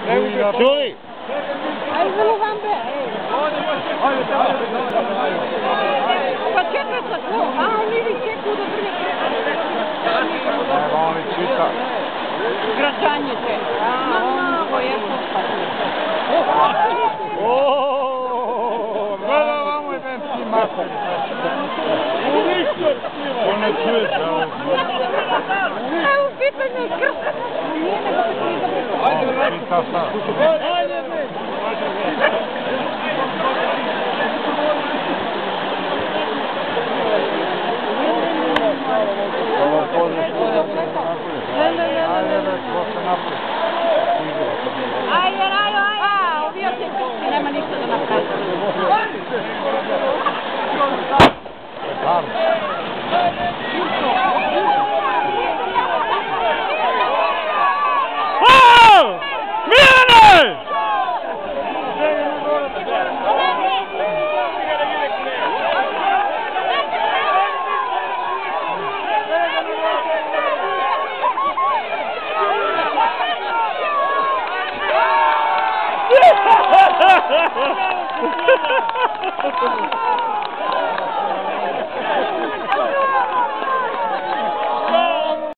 Čuli? Ajde, vam be. Pa čekaj sa to, a oni vi čekaju da prije Evo oni čita. Gračanjete. Ovo je Gleda vamo i benski mater. To ne čuješ, ali... Evo, pitanje je krsta. Nije nego se ti zapisao. Ajde, čita sad. Ajde, Ovo pozdrav ajde, ko se naprijed. Ajde, ubio se krsti, nema ništa da napravi. Ha ha ha ha!